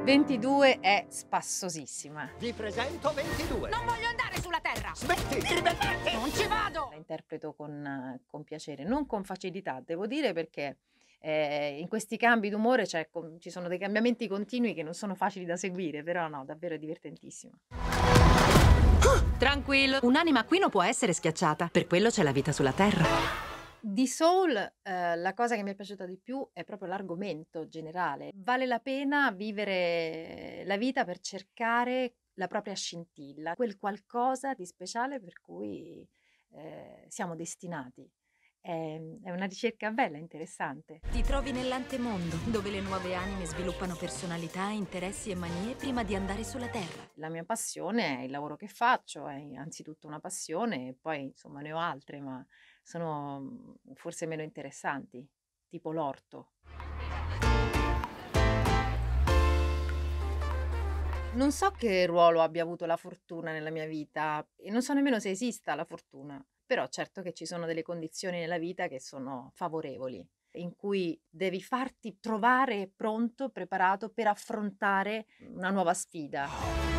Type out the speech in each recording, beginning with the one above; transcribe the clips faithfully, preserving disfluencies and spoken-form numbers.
ventidue è spassosissima. Vi presento ventidue. Non voglio andare sulla Terra! Smetti, ribellati! Non ci vado! La interpreto con, con piacere, non con facilità, devo dire, perché eh, in questi cambi d'umore c'è com- ci sono dei cambiamenti continui che non sono facili da seguire, però no, davvero è divertentissima. Tranquillo, un'anima qui non può essere schiacciata, per quello c'è la vita sulla Terra. Di Soul, eh, la cosa che mi è piaciuta di più è proprio l'argomento generale. Vale la pena vivere la vita per cercare la propria scintilla, quel qualcosa di speciale per cui eh, siamo destinati. È, è una ricerca bella, interessante. Ti trovi nell'antemondo, dove le nuove anime sviluppano personalità, interessi e manie prima di andare sulla Terra. La mia passione è il lavoro che faccio, è anzitutto una passione, e poi insomma ne ho altre, ma sono mm, forse meno interessanti, tipo l'orto. Non so che ruolo abbia avuto la fortuna nella mia vita e non so nemmeno se esista la fortuna, però certo che ci sono delle condizioni nella vita che sono favorevoli, in cui devi farti trovare pronto, preparato per affrontare una nuova sfida.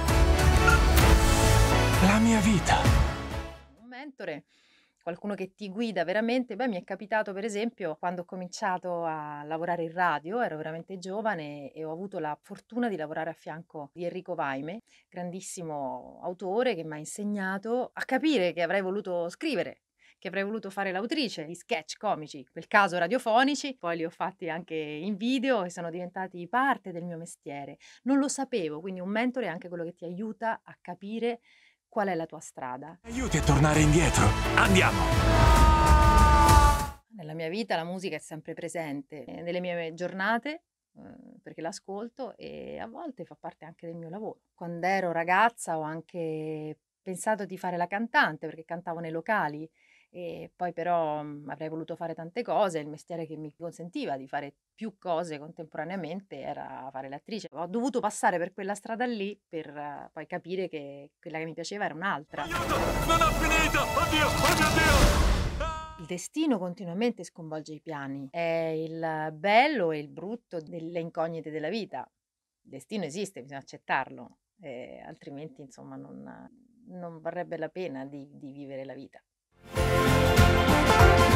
La mia vita. Un mentore, qualcuno che ti guida veramente. Beh, mi è capitato per esempio quando ho cominciato a lavorare in radio, ero veramente giovane e ho avuto la fortuna di lavorare a fianco di Enrico Vaime, grandissimo autore che mi ha insegnato a capire che avrei voluto scrivere, che avrei voluto fare l'autrice di sketch comici, in quel caso radiofonici, poi li ho fatti anche in video e sono diventati parte del mio mestiere. Non lo sapevo, quindi un mentore è anche quello che ti aiuta a capire qual è la tua strada. Aiuti a tornare indietro. Andiamo. Nella mia vita la musica è sempre presente, eh, nelle mie giornate, eh, perché l'ascolto e a volte fa parte anche del mio lavoro. Quando ero ragazza ho anche pensato di fare la cantante, perché cantavo nei locali e poi però mh, avrei voluto fare tante cose, il mestiere che mi consentiva di fare più cose contemporaneamente era fare l'attrice. Ho dovuto passare per quella strada lì per eh, poi capire che quella che mi piaceva era un'altra. Non ho finito. Oddio, oh mio Dio. Il destino continuamente sconvolge i piani, è il bello e il brutto delle incognite della vita. Il destino esiste, bisogna accettarlo, eh, altrimenti insomma non, non varrebbe la pena di, di vivere la vita.